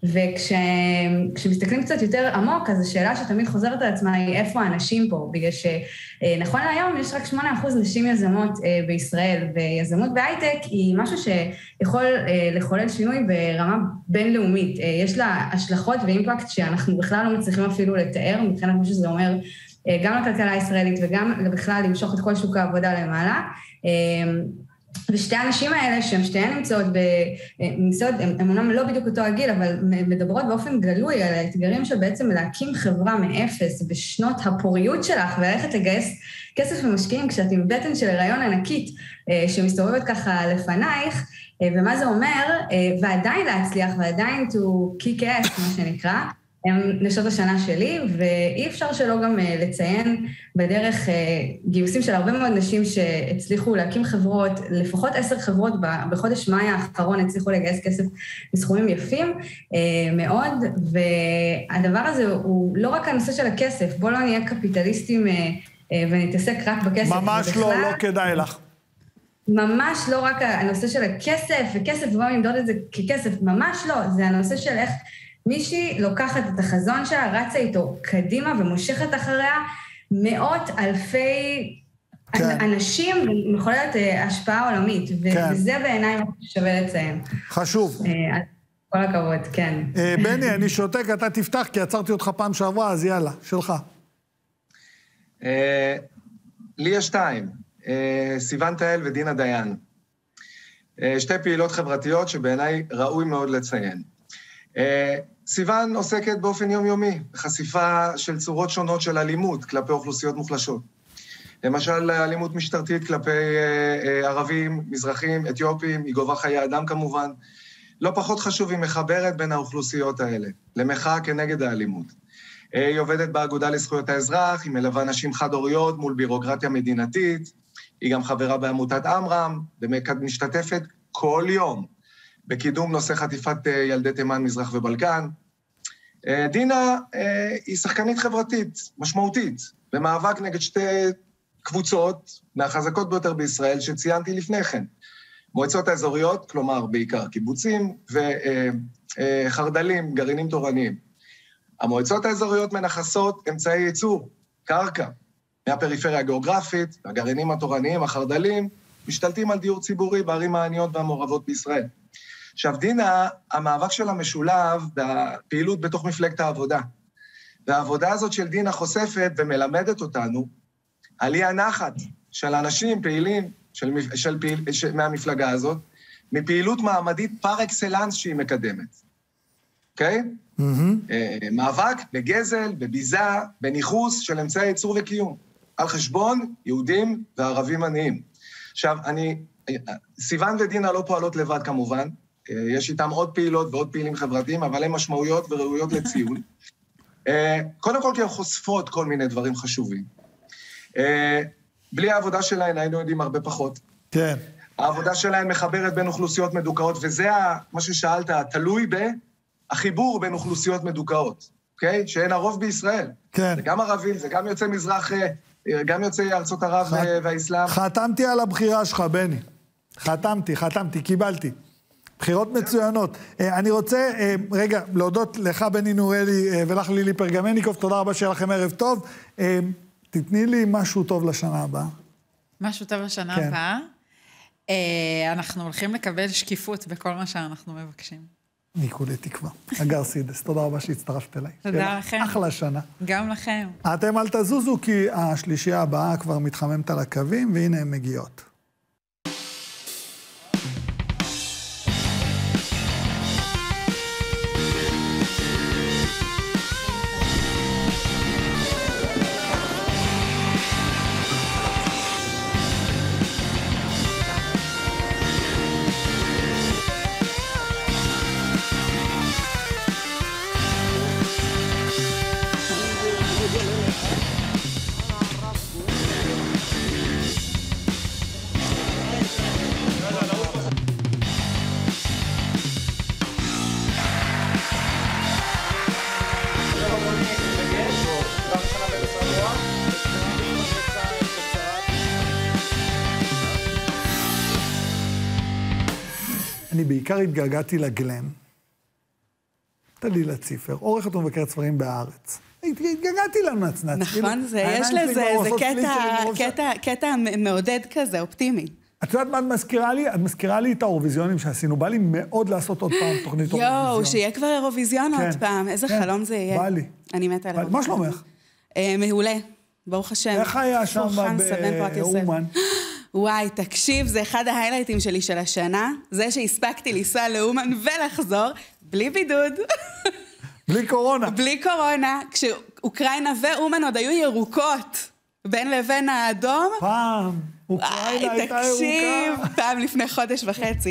וכשמסתכלים קצת יותר עמוק, אז השאלה שתמיד חוזרת על עצמה היא איפה האנשים פה, בגלל שנכון להיום יש רק 8% נשים יזמות בישראל, ויזמות בהייטק היא משהו שיכול לחולל שינוי ברמה בינלאומית. יש לה השלכות ואימפקט שאנחנו בכלל לא מצליחים אפילו לתאר, מבחינת מה שזה אומר גם לכלכלה הישראלית וגם בכלל למשוך את כל שוק העבודה למעלה. ושתי האנשים האלה, שהן שתיהן נמצאות, הן אומנם לא בדיוק אותו הגיל, אבל מדברות באופן גלוי על האתגרים של בעצם להקים חברה מאפס בשנות הפוריות שלך, וללכת לגייס כסף ומשקיעים כשאת עם בטן של הריון ענקית, שמסתובבת ככה לפנייך, ומה זה אומר, ועדיין להצליח, ועדיין to kick ass, מה שנקרא, הם נשות השנה שלי, ואי אפשר שלא גם לציין בדרך גיוסים של הרבה מאוד נשים שהצליחו להקים חברות, לפחות 10 חברות בחודש מאי האחרון הצליחו לגייס כסף בסכומים יפים מאוד, והדבר הזה הוא לא רק הנושא של הכסף, בוא לא נהיה קפיטליסטים ונתעסק רק בכסף. ממש לא, לא כדאי לך. ממש לא רק הנושא של הכסף, וכסף, ובוא נמדוד את זה ככסף, ממש לא, זה הנושא של איך מישהי לוקחת את החזון שלה, רצה איתו קדימה ומושכת אחריה מאות אלפי אנשים, ומחוללת השפעה עולמית, וזה בעיניי שווה לציין. חשוב. כל הכבוד, כן. בני, אני שותק, אתה תפתח, כי עצרתי אותך פעם שעברה, אז יאללה, שלך. לי יש 2, סיוון תהל ודינה דיין. 2 פעילות חברתיות שבעיניי ראוי מאוד לציין. סיוון עוסקת באופן יומיומי, בחשיפה של צורות שונות של אלימות כלפי אוכלוסיות מוחלשות. למשל, אלימות משטרתית כלפי ערבים, מזרחים, אתיופים, היא גובה חיי אדם כמובן. לא פחות חשוב, היא מחברת בין האוכלוסיות האלה, למחאה כנגד האלימות. היא עובדת באגודה לזכויות האזרח, היא מלווה נשים חד-הוריות מול בירוקרטיה מדינתית, היא גם חברה בעמותת אמרם, ומשתתפת כל יום בקידום נושא חטיפת ילדי תימן, מזרח ובלקן. דינה היא שחקנית חברתית, משמעותית, במאבק נגד 2 קבוצות מהחזקות ביותר בישראל שציינתי לפני כן. מועצות האזוריות, כלומר בעיקר קיבוצים וחרדלים, גרעינים תורניים. המועצות האזוריות מנחסות אמצעי ייצור, קרקע, מהפריפריה הגיאוגרפית, הגרעינים התורניים, החרדלים, משתלטים על דיור ציבורי בערים העניות והמעורבות בישראל. עכשיו, דינה, המאבק שלה משולב בפעילות בתוך מפלגת העבודה. והעבודה הזאת של דינה חושפת ומלמדת אותנו על אי הנחת של אנשים פעילים מהמפלגה הזאת, מפעילות מעמדית פר אקסלנס שהיא מקדמת. אוקיי? מאבק בגזל, בביזה, בניחוס של אמצעי ייצור וקיום, על חשבון יהודים וערבים עניים. עכשיו, סיוון ודינה לא פועלות לבד כמובן, יש איתם עוד פעילות ועוד פעילים חברתיים, אבל הן משמעויות וראויות לציון. קודם כל כי הן חושפות כל מיני דברים חשובים. בלי העבודה שלהן היינו יודעים הרבה פחות. כן. העבודה שלהן מחברת בין אוכלוסיות מדוכאות, וזה מה ששאלת, תלוי החיבור בין אוכלוסיות מדוכאות, אוקיי? שהן הרוב בישראל. כן. זה גם ערבים, זה גם יוצא מזרח, גם יוצא ארצות ערב והאסלאם. חתמתי על הבחירה שלך, בני. חתמתי, קיבלתי. בחירות מצוינות. אני רוצה, רגע, להודות לך, בני נורלי, ולך לילי פרגמניקוב, תודה רבה שיהיה לכם ערב טוב. תתני לי משהו טוב לשנה הבאה. משהו טוב לשנה הבאה? אנחנו הולכים לקבל שקיפות בכל מה שאנחנו מבקשים. אני כולי תקווה. אגר סידס, תודה רבה שהצטרפת אליי. תודה לכם. אחלה שנה. גם לכם. אתם אל תזוזו, כי השלישייה הבאה כבר מתחממת על הקווים, והנה הן מגיעות. אני בעיקר התגעגעתי לגלם. טלילה ציפר, עורכת ומבקרת ספרים בהארץ. התגעגעתי לנצנץ. נכון, יש לזה קטע מעודד כזה, אופטימי. את יודעת מה את מזכירה לי? את מזכירה לי את האירוויזיונים שעשינו. בא לי מאוד לעשות עוד פעם תוכנית אירוויזיון. יואו, שיהיה כבר אירוויזיון עוד פעם. איזה חלום זה יהיה. בא לי. אני מתה עליו. מה שלומך? מעולה, ברוך השם. איך היה שם באומן? וואי, תקשיב, זה אחד ההיילייטים שלי של השנה. זה שהספקתי לנסוע לאומן ולחזור, בלי בידוד. בלי קורונה. בלי קורונה, כשאוקראינה ואומן עוד היו ירוקות. בין לבין האדום. פעם, אוקראינה הייתה ירוקה. תקשיב, פעם לפני חודש וחצי.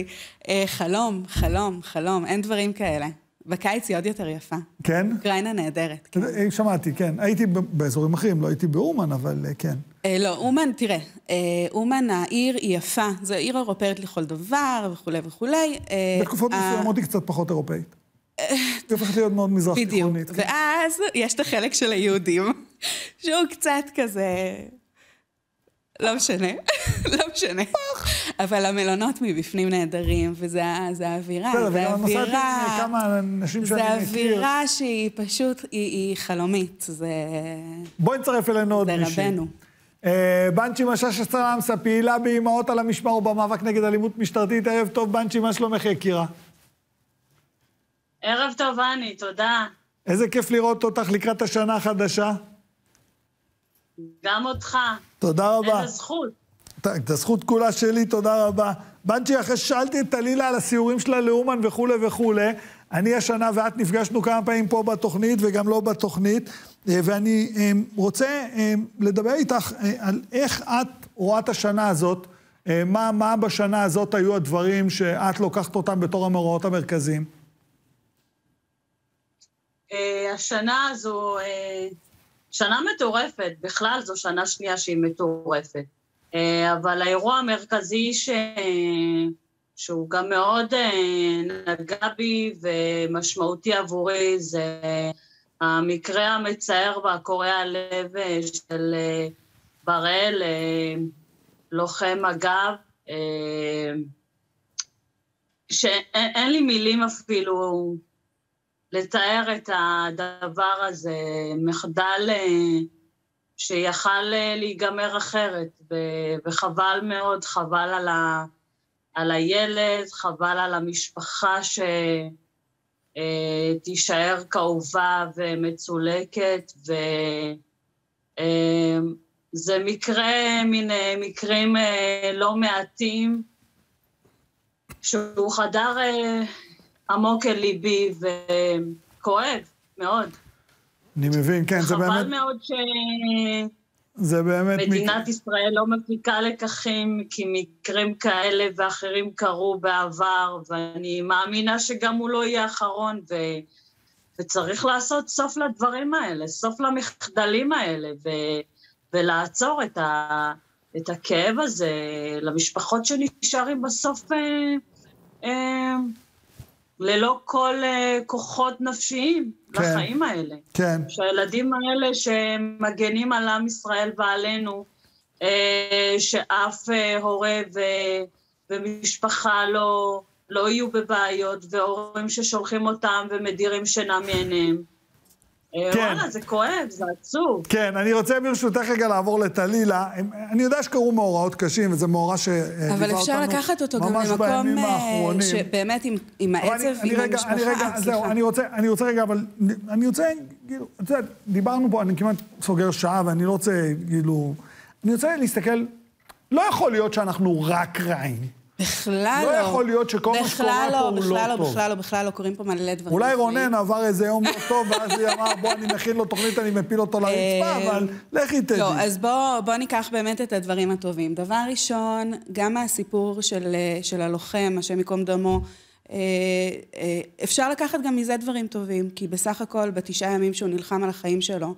חלום, אין דברים כאלה. בקיץ היא עוד יותר יפה. כן? אוקראינה נהדרת. שמעתי, כן. הייתי באזורים אחרים, לא הייתי באומן, אבל כן. לא, אומן, תראה, אומן, העיר היא יפה. זו עיר אירופאית לכל דבר, וכו'. בתקופות מסוימות היא קצת פחות אירופאית. היא הופכת להיות מאוד מזרח תיכונית. בדיוק, ואז יש את החלק של היהודים, שהוא קצת כזה... לא משנה. אבל המלונות מבפנים נהדרים, וזה האווירה. וגם נוסעתי עם כמה אנשים שאני מכיר. זה אווירה שהיא פשוט, היא חלומית. בואי נצרף אלינו עוד מישהי. זה רבנו. בנצ'י משש סלאמסה, פעילה באימהות על המשמר ובמאבק נגד אלימות משטרתית. ערב טוב, בנצ'י, מה שלומך יקירה? ערב טוב, אני, תודה. איזה כיף לראות אותך לקראת השנה החדשה. גם אותך. תודה רבה. איזה זכות. את הזכות כולה שלי, תודה רבה. בנצ'י, אחרי ששאלתי את טלילה על הסיורים שלה לאומן וכו', אני השנה ואת נפגשנו כמה פעמים פה בתוכנית וגם לא בתוכנית, ואני רוצה לדבר איתך על איך את רואה את השנה הזאת, מה בשנה הזאת היו הדברים שאת לוקחת אותם בתור המאורעות המרכזיים? השנה הזו, שנה מטורפת, בכלל זו שנה שנייה שהיא מטורפת. אבל האירוע המרכזי שהוא גם מאוד נגע בי ומשמעותי עבורי, זה המקרה המצער והקורע הלב של בראל, לוחם מג"ב, שאין לי מילים אפילו לתאר את הדבר הזה, מחדל שיכל להיגמר אחרת, וחבל מאוד, חבל על הילד, חבל על המשפחה שתישאר כאובה ומצולקת, וזה מקרה, מן מקרים לא מעטים, שהוא חדר עמוק אל ליבי וכואב מאוד. אני מבין, כן, זה באמת... חבל מאוד שמדינת ישראל לא מפיקה לקחים, כי מקרים כאלה ואחרים קרו בעבר, ואני מאמינה שגם הוא לא יהיה האחרון, וצריך לעשות סוף לדברים האלה, סוף למחדלים האלה, ולעצור את הכאב הזה למשפחות שנשארים בסוף ללא כל כוחות נפשיים לחיים האלה. כן. שהילדים האלה שמגנים על עם ישראל ועלינו, שאף הורה ומשפחה לא יהיו בבעיות, והורים ששולחים אותם ומדירים שינה מעיניהם. וואלה, זה כואב, זה עצוב. כן, אני רוצה ברשותך רגע לעבור לטלילה. אני יודע שקרו מאורעות קשים, וזה מאורע שליווה אותנו אבל אפשר לקחת אותו גם למקום שבאמת עם העצב ועם המשפחה. זהו, אני רוצה רגע, אבל אני רוצה, דיברנו פה, אני כמעט סוגר שעה, ואני לא רוצה, אני רוצה להסתכל, לא יכול להיות שאנחנו רק רעים. בכלל לא. לא יכול להיות שכל מה שקורה פה הוא לא טוב. בכלל לא, קוראים פה מלא דברים. אולי רונן עבר איזה יום לא טוב, ואז היא אמר, בוא, אני מכין לו תוכנית, אני מפיל אותו לרצפה, אבל לכי תדעי. לא, אז בוא ניקח באמת את הדברים הטובים. דבר ראשון, גם מהסיפור של הלוחם, השם יקום דמו, אפשר לקחת גם מזה דברים טובים, כי בסך הכל, ב9 ימים שהוא נלחם על החיים שלו,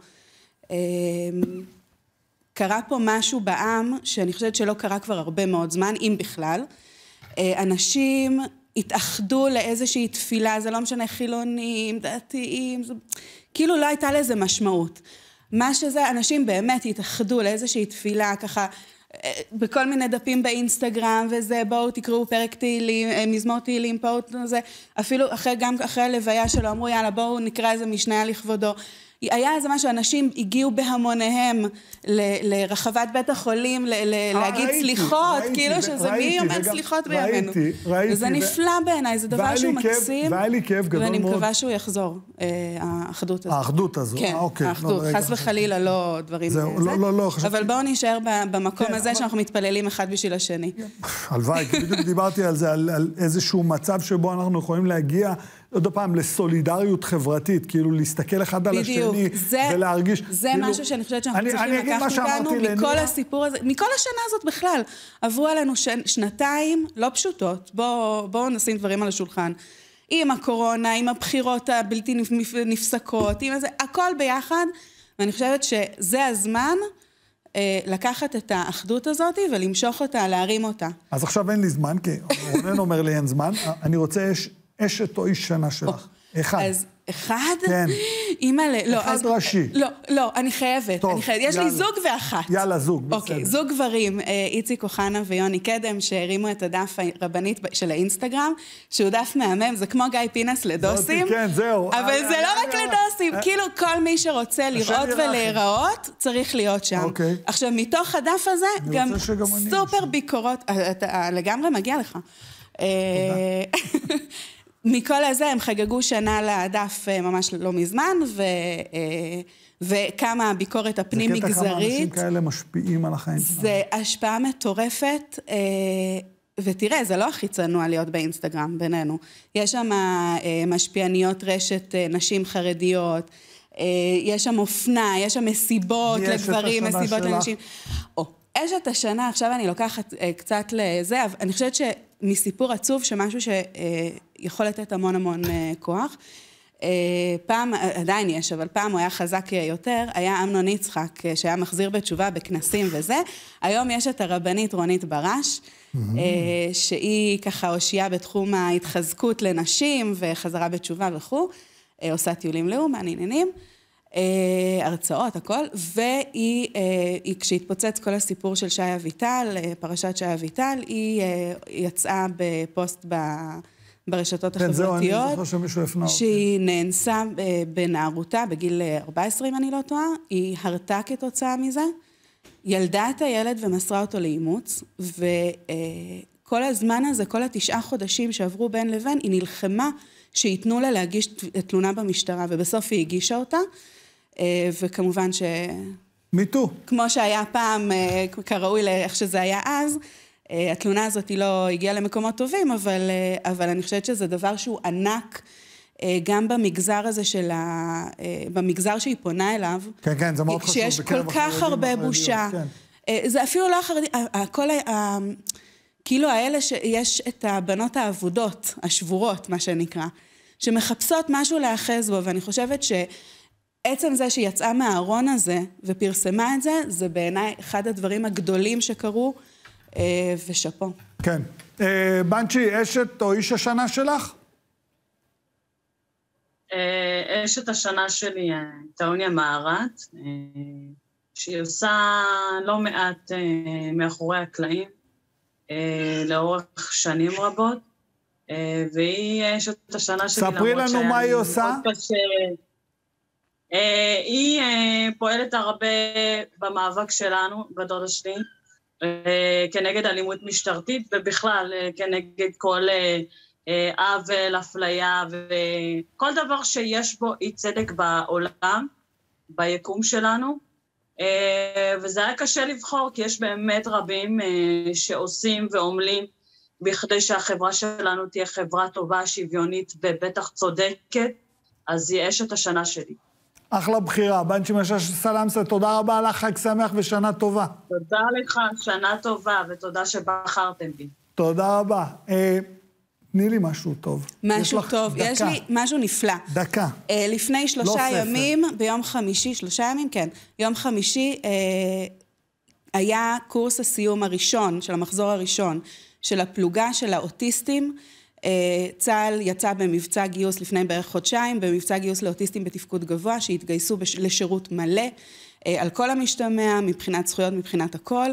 קרה פה משהו בעם, שאני חושבת שלא קרה כבר הרבה מאוד זמן, אם בכלל. אנשים התאחדו לאיזושהי תפילה, זה לא משנה, חילונים, דתיים, כאילו לא הייתה לזה משמעות. מה שזה, אנשים באמת התאחדו לאיזושהי תפילה, ככה, בכל מיני דפים באינסטגרם, וזה, בואו תקראו פרק תהילים, מזמור תהילים, אפילו גם אחרי הלוויה שלו, אמרו, יאללה, בואו נקרא איזה משנה לכבודו. היה איזה משהו, אנשים הגיעו בהמוניהם לרחבת בית החולים, להגיד סליחות, כאילו שזה מי אומר סליחות בימינו. וזה נפלא בעיניי, זה דבר שהוא מקסים, ואני מקווה שהוא יחזור, האחדות הזאת. האחדות הזו, כן, האחדות, חס וחלילה, לא דברים זה. אבל בואו נשאר במקום הזה שאנחנו מתפללים אחד בשביל השני. הלוואי, בדיוק דיברתי על זה, על איזשהו מצב שבו אנחנו יכולים להגיע, עוד פעם, לסולידריות חברתית, כאילו להסתכל אחד על השני ולהרגיש. זה משהו שאני חושבת שאנחנו צריכים לקחת אותנו מכל הסיפור הזה, מכל השנה הזאת בכלל. עברו עלינו שנתיים לא פשוטות, בואו נשים דברים על השולחן. עם הקורונה, עם הבחירות הבלתי נפסקות, עם זה, הכל ביחד, ואני חושבת שזה הזמן לקחת את האחדות הזאת ולמשוך אותה, להרים אותה. אז עכשיו אין לי זמן, כי רונן אומר לי אין זמן, אני רוצה אשת או איש שנה שלך. אחד. אז אחד? כן. אחד ראשי. לא, אני חייבת. יש לי זוג ואחת. יאללה, זוג, בסדר. אוקיי, זוג גברים, איציק אוחנה ויוני קדם, שהרימו את הדף הרבנית של האינסטגרם, שהוא דף מהמם, זה כמו גיא פינס לדוסים. כן, זהו. אבל זה לא רק לדוסים, כאילו כל מי שרוצה לראות ולהיראות, צריך להיות שם. עכשיו, מתוך הדף הזה, גם סופר ביקורות, אתה לגמרי מגיע לך. מכל הזה הם חגגו שנה לדף ממש לא מזמן, וכמה הביקורת הפנים מגזרית. זה קטע כמה אנשים כאלה משפיעים על החיים. זה השפעה מטורפת, ותראה, זה לא הכי צנוע להיות באינסטגרם בינינו. יש שם משפיעניות רשת נשים חרדיות, יש שם אופנה, יש שם מסיבות לגברים, מסיבות לנשים. אשת השנה, עכשיו אני לוקחת קצת לזה, אבל אני חושבת שמסיפור עצוב שמשהו שיכול לתת המון המון כוח. פעם, עדיין יש, אבל פעם הוא היה חזק יותר, היה אמנון יצחק, שהיה מחזיר בתשובה בכנסים וזה. היום יש את הרבנית רונית ברש, שהיא ככה הושיעה בתחום ההתחזקות לנשים וחזרה בתשובה וכו', עושה טיולים לאומן, עניינים. הרצאות, הכל, והיא, כשהתפוצץ כל הסיפור של שי אביטל, פרשת שי אביטל, היא יצאה בפוסט ברשתות החברתיות, שהיא נאנסה בנערותה, בגיל 14, אם אני לא טועה, היא הרתה כתוצאה מזה, ילדה את הילד ומסרה אותו לאימוץ, וכל הזמן הזה, כל 9 חודשים שעברו בין לבין, היא נלחמה שיתנו לה להגיש תלונה במשטרה, ובסוף היא הגישה אותה, וכמובן מיטו. כמו שהיה פעם, כראוי לאיך שזה היה אז, התלונה הזאת היא לא הגיעה למקומות טובים, אבל אני חושבת שזה דבר שהוא ענק, גם במגזר הזה במגזר שהיא פונה אליו. כן, כן, זה מאוד חשוב. כשיש כל כך הרבה בושה. זה אפילו לא החרדי, כאילו האלה שיש את הבנות העבודות, השבורות, מה שנקרא, שמחפשות משהו להאחז בו, ואני חושבת שעצם זה שהיא יצאה מהארון הזה ופרסמה את זה, זה בעיניי אחד הדברים הגדולים שקרו, ושפו. כן. בנצ'י, אשת או איש השנה שלך? אשת השנה שלי, טעוניה מהרט, שהיא עושה לא מעט מאחורי הקלעים, לאורך שנים רבות, והיא אשת השנה שלי. ספרי לנו מה היא עושה. היא פועלת הרבה במאבק שלנו, בדודה שלי, כנגד אלימות משטרתית, ובכלל כנגד כל עוול, אפליה, וכל דבר שיש בו אי צדק בעולם, ביקום שלנו, וזה היה קשה לבחור, כי יש באמת רבים שעושים ועומלים, בכדי שהחברה שלנו תהיה חברה טובה, שוויונית ובטח צודקת, אז היא אשת השנה שלי. אחלה בחירה. בנצ'י משש סלאמסה, תודה רבה לך, חג שמח ושנה טובה. תודה לך, שנה טובה, ותודה שבחרתם בי. תודה רבה. תני לי משהו טוב. משהו טוב, יש לי משהו נפלא. דקה. לפני 3 ימים, ביום חמישי, 3 ימים, כן, יום חמישי, היה קורס הסיום הראשון, של המחזור הראשון, של הפלוגה של האוטיסטים. צה"ל יצא במבצע גיוס לפני בערך חודשיים, במבצע גיוס לאוטיסטים בתפקוד גבוה, שהתגייסו לשירות מלא, על כל המשתמע, מבחינת זכויות, מבחינת הכל.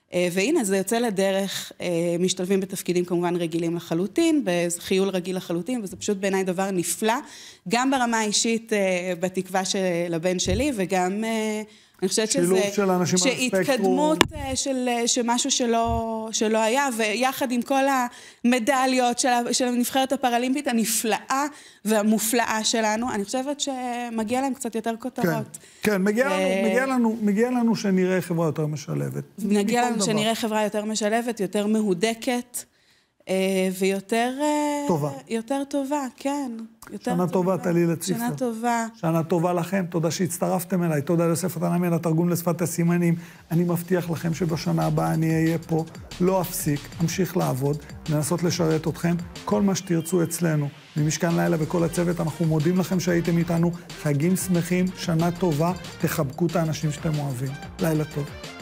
והנה, זה יוצא לדרך, משתלבים בתפקידים כמובן רגילים לחלוטין, בחיול רגיל לחלוטין, וזה פשוט בעיניי דבר נפלא, גם ברמה האישית בתקווה של הבן שלי, וגם אני חושבת שזה, שהתקדמות של משהו שלא היה, ויחד עם כל המדליות של הנבחרת הפרלימפית הנפלאה והמופלאה שלנו, אני חושבת שמגיע להם קצת יותר כותרות. כן, מגיע לנו שנראה חברה יותר משלבת. מגיע לנו שנראה חברה יותר משלבת, יותר מהודקת, ויותר טובה. יותר טובה, כן. שנה טובה, טלי לציפר. שנה טובה. שנה טובה לכם, תודה שהצטרפתם אליי, תודה ליוסף התנעמי על התרגום לשפת הסימנים. אני מבטיח לכם שבשנה הבאה אני אהיה פה, לא אפסיק, אמשיך לעבוד, לנסות לשרת אתכם, כל מה שתרצו אצלנו. ממשכן לילה וכל הצוות, אנחנו מודים לכם שהייתם איתנו, חגים שמחים, שנה טובה, תחבקו את האנשים שאתם אוהבים. לילה טוב.